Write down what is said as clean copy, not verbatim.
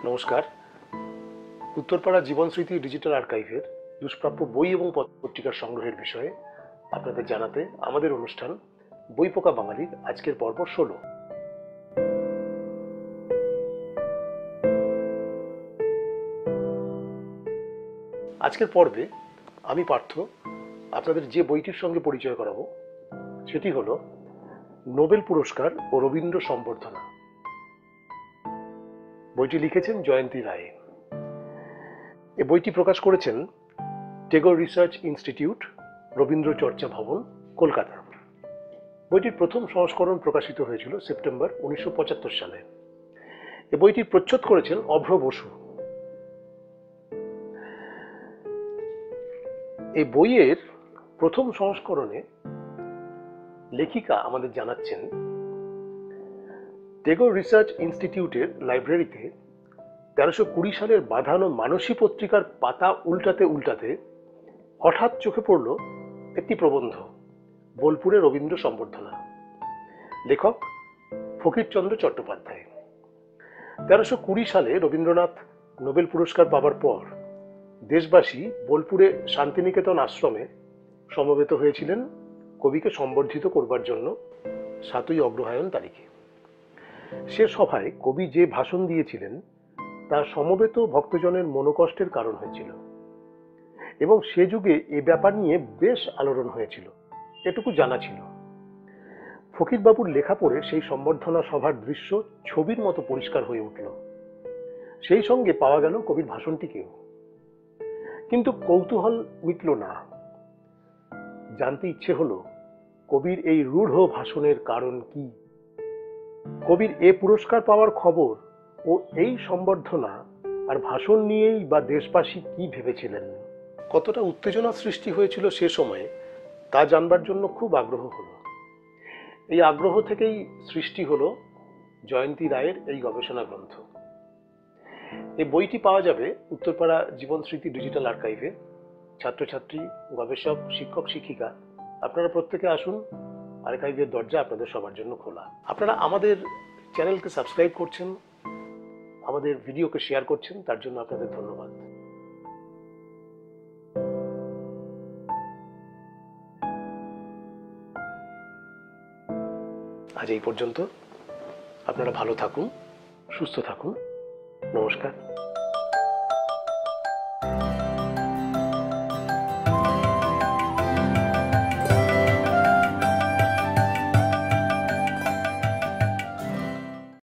নমস্কার। উত্তরপাড়া জীবন স্মৃতি ডিজিটাল আর্কাইভের দুষ্প্রাপ্য বই এবং পত্রিকার সংগ্রহের বিষয়ে আপনাদের জানাতে আমাদের অনুষ্ঠান বই পোকা বাঙালির আজকের পর্ব 16। আজকের পর্বে আমি পার্থ আপনাদের যে বইটির সঙ্গে পরিচয় করাবো সেটি হলো নোবেল পুরস্কার ও রবীন্দ্র সম্বর্ধনা। বইটি লিখেছেন জয়ন্তী রায়। এ বইটি প্রকাশ করেছেন টেগোর রিসার্চ ইনস্টিটিউট, রবীন্দ্র চর্চা ভবন, কলকাতা। বইটির প্রথম সংস্করণ প্রকাশিত হয়েছিল সেপ্টেম্বর 1975 সালে। এ বইটির প্রচ্ছদ করেছেন অভ্র বসু। এই বইয়ের প্রথম সংস্করণে লেখিকা আমাদের জানাচ্ছেন, টেগোর রিসার্চ ইনস্টিটিউটের লাইব্রেরিতে 1320 সালের বাঁধানো মানসী পত্রিকার পাতা উল্টাতে উল্টাতে হঠাৎ চোখে পড়ল একটি প্রবন্ধ, বোলপুরে রবীন্দ্র সম্বর্ধনা। লেখক ফকিরচন্দ্র চট্টোপাধ্যায়। 1320 সালে রবীন্দ্রনাথ নোবেল পুরস্কার পাবার পর দেশবাসী বোলপুরে শান্তিনিকেতন আশ্রমে সমবেত হয়েছিলেন কবিকে সম্বর্ধিত করবার জন্য 7ই অগ্রহায়ণ তারিখে। সে সভায় কবি যে ভাষণ দিয়েছিলেন তা সমবেত ভক্তজনের মনোকষ্টের কারণ হয়েছিল এবং সে যুগে এ ব্যাপার নিয়ে বেশ আলোড়ন হয়েছিল, এটুকু জানা ছিল। ফকিরবাবুর লেখা পড়ে সেই সম্বর্ধনা সভার দৃশ্য ছবির মতো পরিষ্কার হয়ে উঠল। সেই সঙ্গে পাওয়া গেল কবির ভাষণটিকেও। কিন্তু কৌতূহল মিটল না। জানতে ইচ্ছে হলো কবির এই রূঢ় ভাষণের কারণ কি। কবির এ পুরস্কার পাওয়ার খবর ও এই সম্বর্ধনা আর ভাষণ নিয়েই বা দেশবাসী কি ভেবেছিলেন, কতটা উত্তেজনা সৃষ্টি হয়েছিল সে সময়ে, তা জানবার জন্য খুব আগ্রহ হলো। এই আগ্রহ থেকেই সৃষ্টি হলো জয়ন্তী রায়ের এই গবেষণা গ্রন্থ। এই বইটি পাওয়া যাবে উত্তরপাড়া জীবন স্মৃতি ডিজিটাল আর্কাইভে। ছাত্রছাত্রী, গবেষক, শিক্ষক, শিক্ষিকা, আপনারা প্রত্যেকে আসুন। আর্কাইভের দরজা আপনাদের সবার জন্য খোলা। আপনারা আমাদের চ্যানেলকে সাবস্ক্রাইব করছেন, আমাদের ভিডিওকে শেয়ার করছেন, তার জন্য আপনাদের ধন্যবাদ। আজ এই পর্যন্ত। আপনারা ভালো থাকুন, সুস্থ থাকুন। নমস্কার।